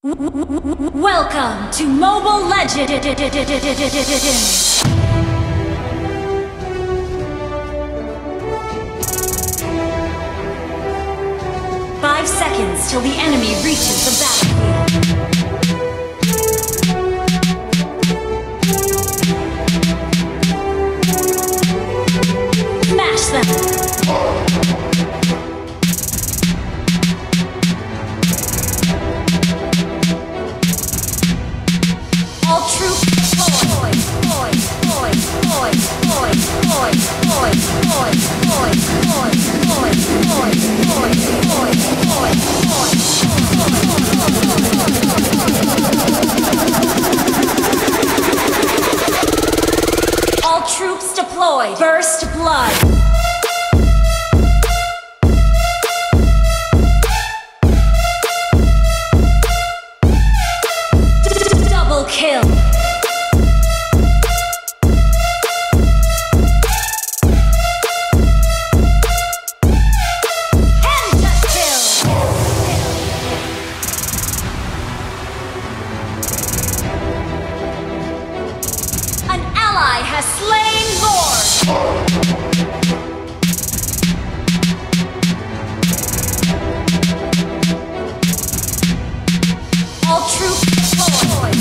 Welcome to Mobile Legends! 5 seconds till the enemy reaches the battlefield. Smash them! All troops deployed. All troops deployed. First blood. Double kill. An ally has slain Lord! All troops deployed!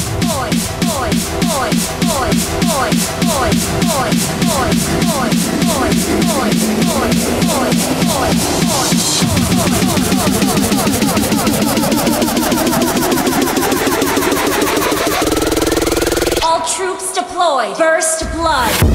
All troops deployed! First blood!